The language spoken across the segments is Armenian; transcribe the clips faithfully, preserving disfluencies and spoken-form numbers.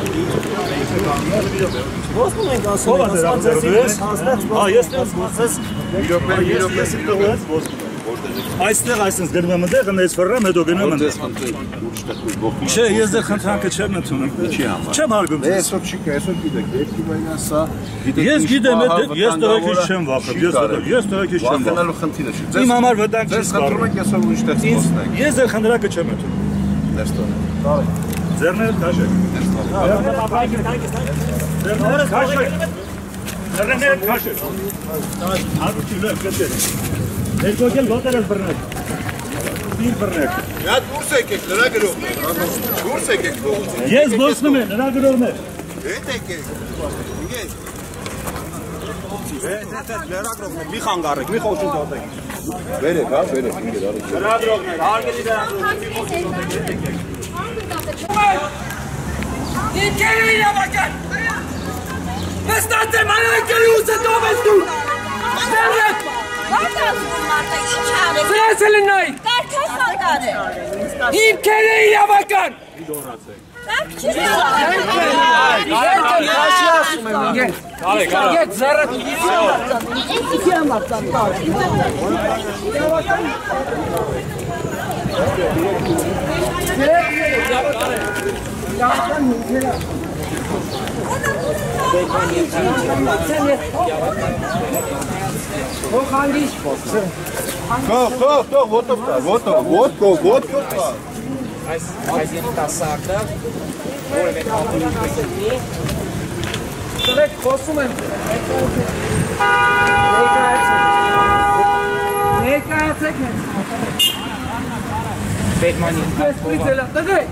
Ոսնում ենք ասում ենք, ասում ձեզ հանձնած ես ես այստեղ այսպես գնում եմ դեղ, ես ֆռռամ, հետո գնում եմ։ Չէ, ես դեռ խնդրանքը չեմ ընդունում։ Ինչի համար։ Չեմ հարգում։ Այսօր չի, այսօր գիտեք, երկի մայնա սա։ Ես գիտեմ, ես տղեկից չեմ վախում, ես ես տղեկից չեմ վախում։ Վախենալու խնդիրը չի։ Իմ համար վտանգ չի սպառնում։ Ձեզ խնդրում եք այսօր ուրիշ տեղ խոսնենք։ Ես դեռ խնդրանքը չեմ ընդունում։ Դες տոնը։ Ձեռները քաշեք։ Դες տոնը։ Ձեռները քաշեք։ Ձեռները քաշեք։ Ահա լավ կտեր։ Երկու գել ոտեր ես բռնեք։ Ինչ բռնեք։ Դա դուրս եկեք, նրա գրողն է։ Դուրս եկեք փողոցից։ Ես ոսնում եմ, նրա գրողն է։ Հետ եկեք։ Ինգես։ Հետ հետ նրա գրողն է, մի խանգարեք, մի խոշուն դոտեք։ Վերեք, հա, վերեք, ինգեր արեք։ Նրա գրողն է, հարգելի նրա գրողն է, մի խոշուն դոտեք, հետ եկեք։ Ինքերը իրավական։ Վստահ եմ, անայքերի ուզը տով ես դու։ Դերեք։ Ո՞րտե ասում մարդը, ինչ արեք։ Սրես էլ նայ։ Կարգը խանգար է։ Ինքերը իրավական։ Դորացեք։ Կարգ չի իրավական։ Քաշի ասում եմ, ինգեր։ Կարեք, կարեք։ Եկ զերդ ինքի ամարտան տարը։ Իրավական ինքերը։ Ох, անգиш փոքր։ Քո, քո, քո, ոտով կա, ոտով, ոտով, ոտով կա։ Այս այս երիտասարդը որևէ կապի չունի։ Դրեք խոսում եմ։ Ներկայացեք։ Ներկայացեք։ Բեդմանի։ Սպրիցելա, դրեք։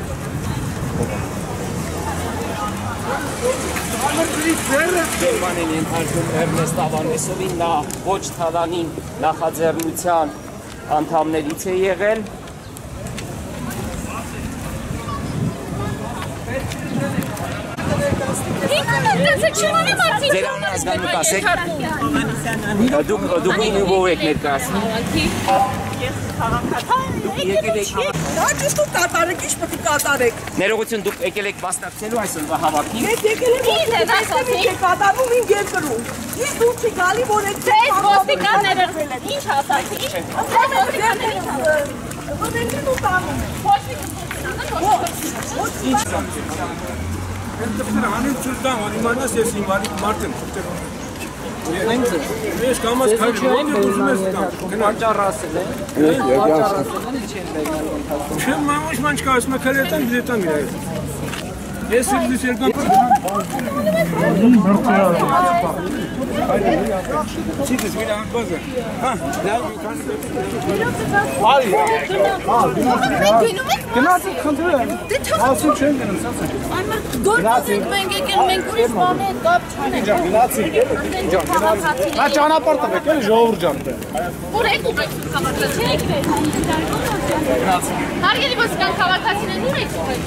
Գերմանին ենթարկում Էրնեստ Ավանեսովին, նա ոչ թալանին նախաձեռնության անդամներից է եղել։ Ձեր անազգանուկ ասեք, դուք ով եք ներկայացնում։ Դա ճիշտ ու կատարեք, ինչ պետք է կատարեք։ Ներողություն, դուք եկել եք մասնակցելու այսօրվա հավաքին։ Ես եկել եմ եք կատարում իմ երկրում։ Իսկ դու չի գալի, որ եք ոստիկանները ինչ ասացի։ Ոստիկանները ու տանում։ Ընտրները հանին չուտան, որ իմանաս ես իմանիկ մարդ եմ չուտեր։ Ես կամաս քայլի, ոնց է ուզում ես տան։ Պանճար ասել է։ Պանճար ասել է, ինչ են բերել ընթացքում։ Չեմ մամուշ ման չկա, ասում է քրետան, դրետան իրայր։ Ես իրդիս երկան Չիտես մինա հանքոզը։ Հա, լավ յուքան։ Արի։ Գնացիք խնդրել եմ։ Ասում չեն գնում, սասը։ Այմա գործ ենք մենք եկել, մենք ուրիշ բան հետ կապ չունենք։ Գնացիք, գնացիք։ Հա ճանապարհ տվեք, էլի ժողովուրդ ջան։ Ուր եք ուղեք քաղաքացի եք վեր։ Գնացիք։ Հարգելի ոստիկան քաղաքացիներ ուր եք ուղեք։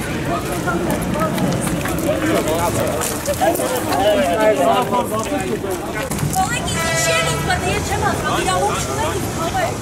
Թողեք ինձ չեն ինձ պատ, ես չեմ ասում, իրավունք չունեք ինձ թողեք։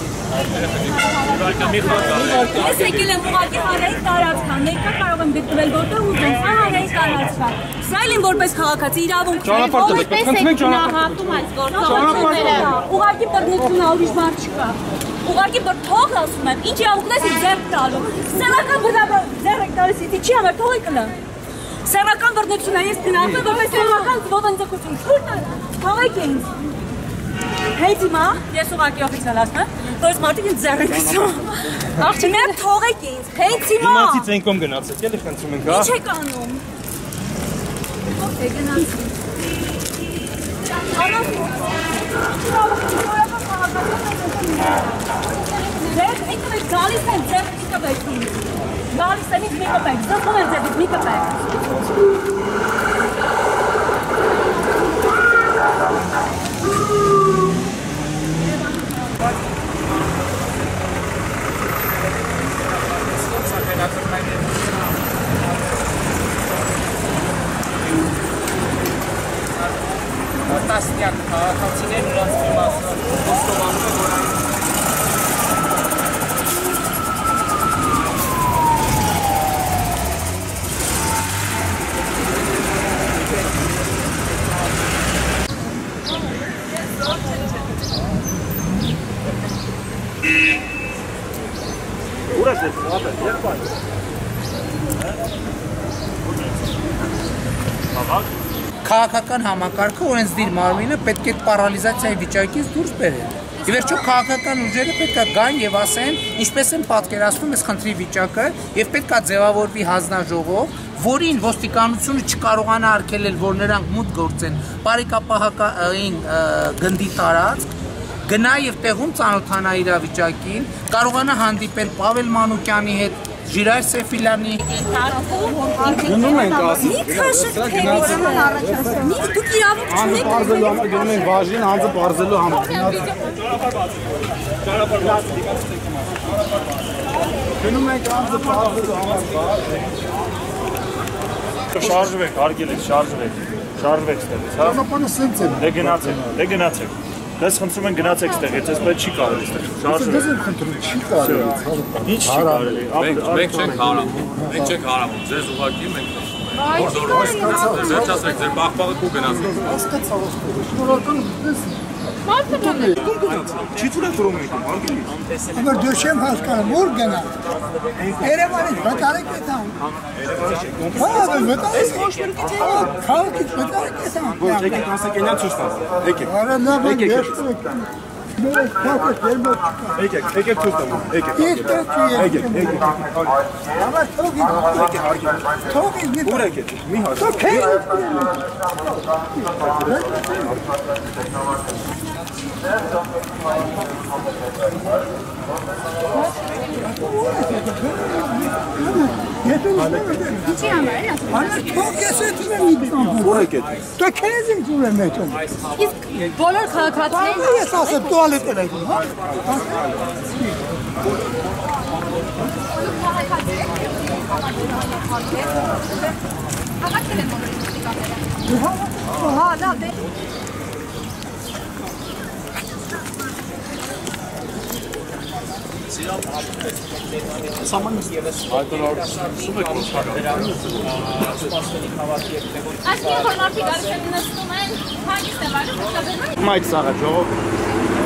Ես եկել եմ ուղղակի հանրային տարածքան, ներկա կարող եմ գտնվել որտեղ ուզեմ, սա հանրային տարածքան։ Սա էլ իմ որպես քաղաքացի իրավունք չունեք, որպես եք գնահատում այս գործողությունները։ Ուղղակի բռնությունը ուրիշ բան չկա։ Ուղղակի թող ասում եմ, ինչ իրավունքն ես ինձ ձեռք տալու։ Սեռական ձեռք տալիս ինձ ինչի համար թողեք նա։ Սեռական բռնություն է, ես գնահատում եմ որպես սեռական ոտնձգություն։ Թողեք ինձ։ Հետ հիմա ես ուղղակի օֆիցիալ ասում եմ, որ մարդիկ ինձ ձեռ են գցում։ Աղջիկներ թողեք ինձ, հետ հիմա։ Դիմացից ենկոմ գնացեք, էլի խնդրում ենք, հա։ Ինչ եք անում։ Ո՞վ է գնացի։ Ձեր ինքն եք գալիս են ձեր մի կպեք։ Գալիս են ինձ մի կպեք, զրկում են ձերից մի կպեք։ Տասնյակ քաղաքացիներ նրանց իմաստը ոստովանում է, որ այն քաղաքական համակարգը օրենսդիր մարմինը պետք է պարալիզացիայի վիճակից դուրս բերել։ Ի վերջո քաղաքական ուժերը պետք է գան եւ ասեն, ինչպես են պատկերացնում այս խնդրի վիճակը եւ պետք է ձևավորվի հանձնաժողով, որին ոստիկանությունը չկարողանա արգելել, որ նրանք մուտք գործեն բարեկապահային գնդի տարածք, գնա եւ տեղում ծանոթանա իրավիճակին, կարողանա հանդիպել Պավել Մանուկյանի հետ, Ժիրայր Սեֆիլյանի Գնում ենք ասի։ Մի քաշը թեվից առաջացնում։ Մի դուք իրավունք չունեք։ Պարզելու համար գնում ենք բաժին, անձը պարզելու համար։ Գնում ենք անձը պարզելու համար։ Շարժվեք, հարգելի, շարժվեք։ Շարժվեք ստեղից, հա։ Ճանապարհը սենց է։ Դե գնացեք, դե գնացեք։ Դες խնդրում են գնացեք ստեղից, այսպես չի կարելի ստեղ։ Շարժվեք։ Դες եմ խնդրում, չի կարելի։ Ինչ չի կարելի։ Մենք չենք հարավում, մենք չենք հարավում, ձեզ ուղղակի մենք որ դորով վերջացրեք ձեր բախբաղը ու գնացեք։ Հասկացա, շնորհակալ եմ։ Չի ծուր եք որում եք, հարգելի։ Աբար դու չեմ հասկանում, որ գնա։ Երևանից վտարեք է տան։ Հա, վտարեք ոչ մեկի չէ։ Քաղաքից վտարեք է տան։ Ոչ, եկեք ասեք այնա ցույց տալ։ Եկեք։ Արա լավ է, եկեք։ Մեր քաղաքը դերմոտ չկա։ Եկեք, եկեք ցույց տամ։ Եկեք։ Եկեք, եկեք։ Եկեք, եկեք։ Աբար թողի։ Եկեք, հարգելի։ Թողի մի։ Ուր եկեք։ Մի հարց։ Ինչի համար է ասում։ Արա թող ես էտում եմ իդան։ Ուր եկեք։ Դու քեզ ինձ ուր եմ էտում։ Իսկ բոլոր քաղաքացիներին Ես ասեմ տուալետ եմ էտում, հա։ Հա, լավ, դե Այսինքն որ մարդիկ արժանացնում են, հանգիստ է վարում, Մայք սաղա, ժողով։